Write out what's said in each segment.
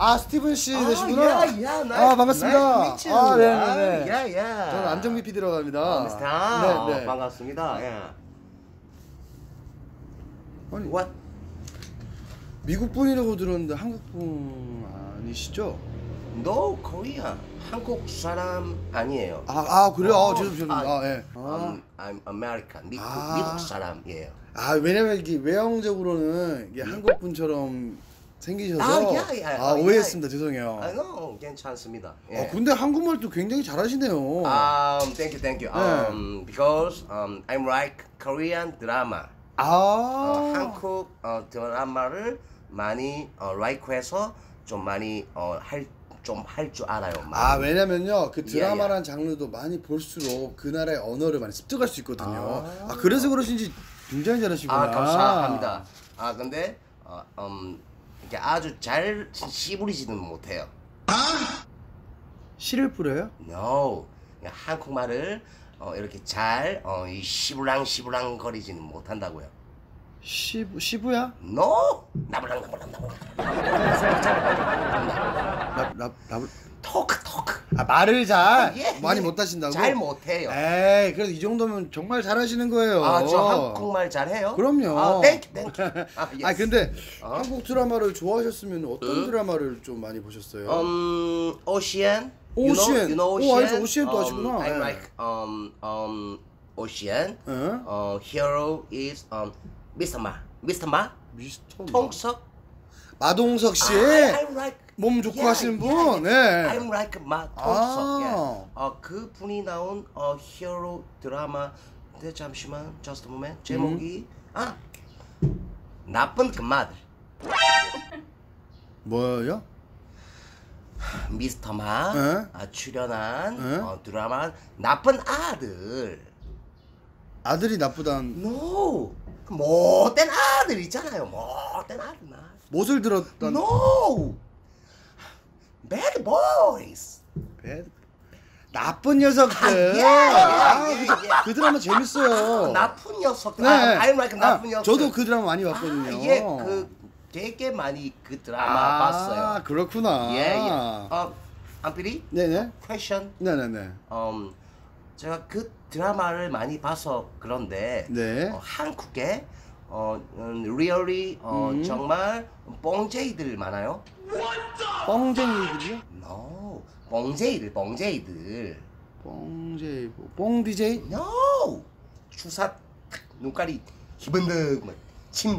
아 스티븐 씨 되시구나. 야, 나이스, 반갑습니다. 나이스 to meet you. 네네네. 야. 저는 안정미 PD라고 합니다. 미스터. 네, 네. 반갑습니다. 예. 아니, What? 미국 분이라고 들었는데 한국 분 아니시죠? No Korean. 한국 사람 아니에요. 그래요? 죄송합니다. 예. I'm American. 미국 사람이에요. 왜냐면 이게 외형적으로는 이게 한국 분처럼 생기셔서 오해했습니다. 죄송해요. No, 괜찮습니다. 예. 근데 한국말도 굉장히 잘하시네요. Thank you. Because I'm like Korean drama. 한국 드라마를 많이 like해서 좀 많이 할 줄 알아요. 많이. 왜냐면요 그 드라마란 장르도 많이 볼수록 그 나라의 언어를 많이 습득할 수 있거든요. 그래서 그러신지 굉장히 잘하시구나. 감사합니다. 근데 이렇게 아주 잘 씨부리지는 못해요. 씨를 뿌려요? No, 그냥 한국말을 이렇게 잘 시부랑 거리지는 못한다고요. 시부야? No, 나불랑. 토크. 말을 잘 예, 많이 예. 못 하신다고? 잘 못해요. 에이, 그래도 이 정도면 정말 잘하시는 거예요. 저 한국말 잘해요? 그럼요. 땡큐. yes. 근데 한국 드라마를 좋아하셨으면 어떤 드라마를 좀 많이 보셨어요? 오시안. 오시안. You know Ocean? 알죠. 오시안도 하시구나. I like Ocean. Hero is Mr. Ma. 미스터 통석. 마동석 씨. I like. 몸 좋고 하시는 분. yeah. 네. I'm like 통석. 그 분이 나온 히어로 드라마. 근데 잠시만, just a moment. 제목이 나쁜 금마들. 뭐요? 미스터 마 출연한 드라마 나쁜 아들. 아들이 나쁘다는. No, 못된 아들 있잖아요. 못된 아들. 못을 들었던. No, bad boys. 나쁜 녀석들. 그 드라마 재밌어요. 나쁜 녀석들. 네. I like 나쁜 녀석. 저도 그 드라마 많이 봤거든요. 되게 많이 그 드라마 봤어요. 그렇구나. 안필이? 네네. Question. 네네네. 제가 그 드라마를 많이 봐서 그런데 네. 한국에 really 정말 뻥쟁이들 많아요. 뻥쟁이들이요? No, 뻥쟁이들. 뻥제이 뻥디제이? No, 주사 눈깔이 희번득 침.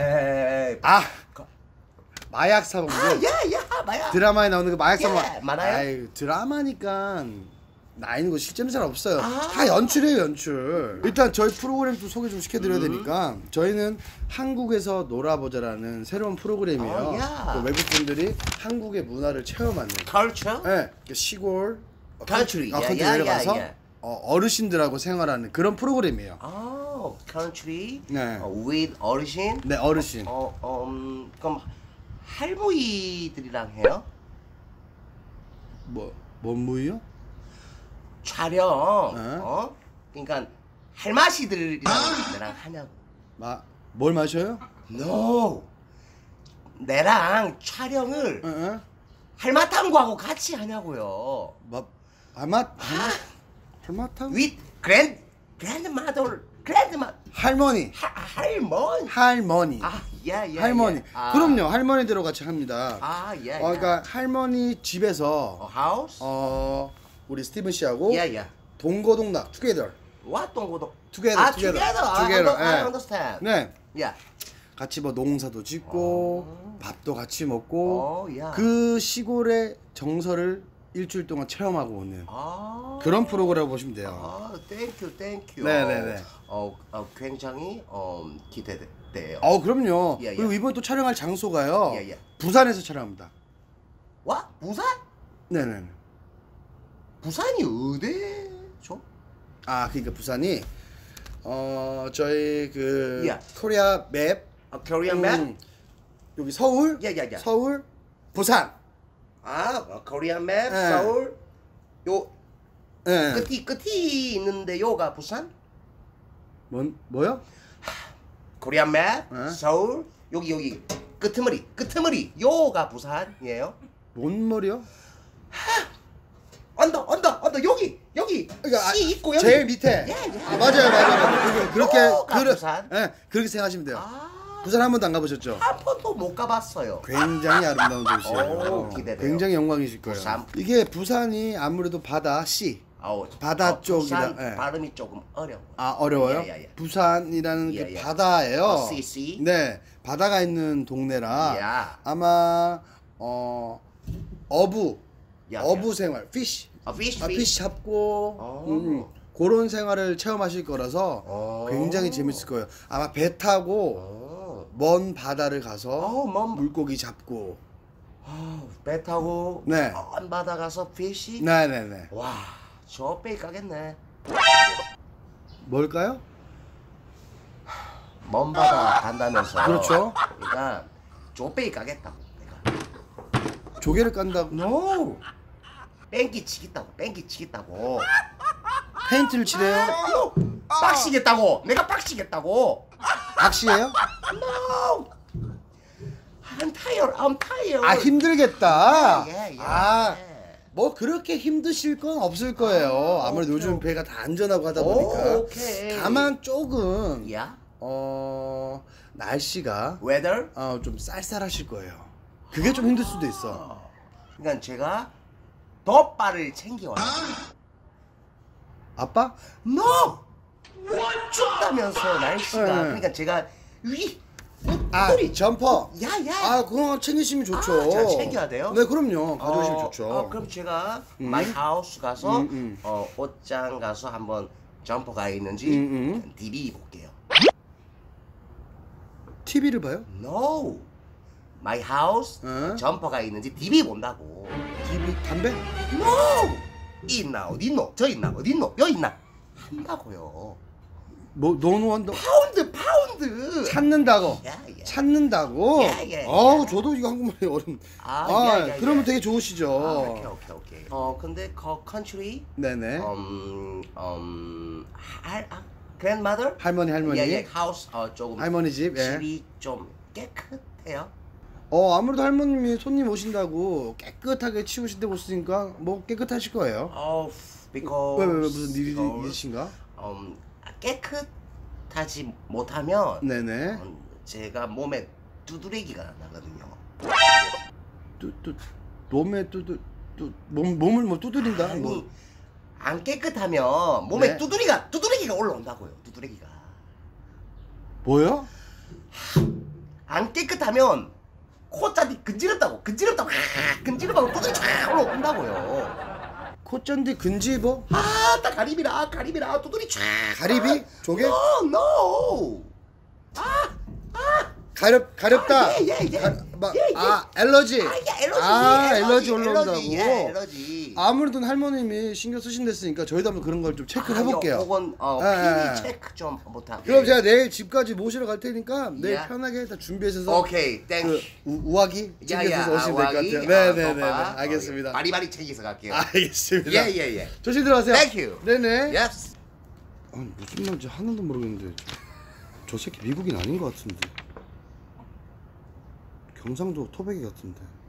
마약 사범들. 마약. 드라마에 나오는 그 마약 사범. 많아요? 드라마니까 나이는 거 실제는 잘 없어요. 다 연출이에요, 연출. 일단 저희 프로그램도 소개 좀 시켜드려야 되니까 저희는 한국에서 놀아보자라는 새로운 프로그램이에요. 그 외국 분들이 한국의 문화를 체험하는. Culture? 네, 시골 Country. 컨트리 내려가서 어르신들하고 생활하는 그런 프로그램이에요. Country. 네. With 어르신. 네, 어르신. 그럼 할머니들이랑 해요? 뭔 무이요? 촬영. 그러니까 할마시들이랑 내랑 하냐고. 뭘 마셔요? No. 내랑 촬영을 할마탕구하고 같이 하냐고요. 할마탕? With grandmother. 할머니. 할머니. 할머니. 그럼요. 할머니들하고 같이 합니다. 그러니까 할머니 집에서 house? 우리 스티븐 씨하고 Yeah. 동거동락 together. What 동거동? together. I understand. 네. Yeah. 같이 뭐 농사도 짓고 밥도 같이 먹고 yeah. 그 시골의 정서를 일주일 동안 체험하고 오는 그런 프로그램 보시면 돼요. 땡큐. 네네네. 굉장히 기대돼요. 그럼요. Yeah. 그리고 이번 또 촬영할 장소가요. Yeah. 부산에서 촬영합니다. 와? 부산? 네네. 부산이 어디죠? 그러니까 부산이 저희 그 Yeah. 코리아 맵. 코리안 맵? 여기 서울. Yeah. 서울, 부산. 코리안 맵, 네. 서울. 요 네. 끝이 있는데 요가 부산? 뭐요? 코리안 맵, 네. 서울. 여기 끄트머리 요가 부산이에요? 뭔 머리요? 언더 여기 그러니까 C 있고 여기 제일 밑에. 아, 맞아요. 그렇게 부산? 예, 그렇게 생각하시면 돼요. 아, 부산 한 번도 안 가보셨죠? 한 번도 못 가봤어요. 굉장히 아름다운 도시예요. 오, 기대돼요. 굉장히 영광이실 거예요. 부산. 이게 부산이 아무래도 바다 C. 아우, 바다 부산 쪽이라, 예. 발음이 조금 어려워. 아, 어려워요? 예. 부산이라는 예, 그 예. 바다예요. CC. 네, 바다가 있는 동네라 야. 아마 어부 야, 어부 생활, 피쉬, 피쉬. 피쉬 잡고 어. 그런 생활을 체험하실 거라서 어. 굉장히 재밌을 거예요. 아마 배 타고 어. 먼 바다를 가서 먼 바- 물고기 잡고. 배 타고 네. 먼 바다 가서 피시. 네네네. 와, 저 배 가겠네. 뭘까요? 먼 바다 간다면서. 그렇죠. 그러니까 조페이 가겠다고. 내가. 조개를 깐다고. No. 뺑기 치겠다고. 페인트를 칠해요. 빡시겠다고. 내가 빡시겠다고. 낚시예요? No. I'm tired. 아, 힘들겠다. 예. 아, 뭐 그렇게 힘드실 건 없을 거예요. 아무래도 오케이, 요즘 오케이. 배가 다 안전하고 하다 보니까. 오케이. 다만 조금 야. 날씨가 Weather? 좀 쌀쌀하실 거예요. 그게 좀 힘들 수도 있어. 그러니까 제가 덧발을 챙겨와요. 아빠? No! 춥다면서 날씨가. 네. 그러니까 제가 아, 점퍼. 야야. 아, 그거 챙기시면 좋죠. 제가 챙겨야 돼요? 네, 그럼요. 가져오시면 좋죠. 그럼 제가 마이 하우스 가서 음. 옷장 가서 한번 점퍼가 있는지 음. DB 볼게요. TV를 봐요? No. 마이 하우스 어? 점퍼가 있는지 DB 본다고. TV, 담배? No. 있나 어디 있노? 저 있나 어디 있노? 여기 있나? 한다고요. 뭐, 노노원도 파운드. 찾는다고. 야. 찾는다고? 예. 저도 이거 한국말이 어려운. 야. 그러면 되게 좋으시죠. 오케이. 근데 컨트리 네네. grandmother? 할머니. 예, 하우스 조금 할머니 집, 예. 집이 좀 깨끗해요. 아무래도 할머님이 손님 오신다고 깨끗하게 치우신다고 했으니까 뭐 깨끗하실 거예요. because 왜 무슨 일이 있으신가? 깨끗하지 못하면 네네. 제가 몸에 두드레기가 나거든요. 몸에 몸을 뭐 두드린다. 아니, 뭐. 안 깨끗하면 몸에 네. 두드레기가 올라온다고요. 두드레기가. 뭐요? 안 깨끗하면 콧잔디 근지럽다고 두드레기 쫙 올라온다고요. 콧잔디 근지보? 딱 가리비라 두드리 쫙. 가리비? 조개? No. 가렵다. 예. 엘러지. 엘러지. 엘러지 올라온다고. 엘러지. 아무래도 할머님이 신경 쓰신댔으니까 저희도 한번 그런 걸 좀 체크를 해볼게요. 혹은 예. PD 체크 좀 못하고. 그럼 제가 내일 집까지 모시러 갈 테니까 내일 예. 편하게 다 준비해서 오케이, 땡. 우아기 챙겨서 오시면 될 것 같아요. 네네네. 알겠습니다. 바리바리 챙겨서 갈게요. 알겠습니다. 예. 조심 들어가세요. Thank you. 네네. Yes. 아니 무슨 말인지 하나도 모르겠는데 저 새끼 미국인 아닌 것 같은데 경상도 토백이 같은데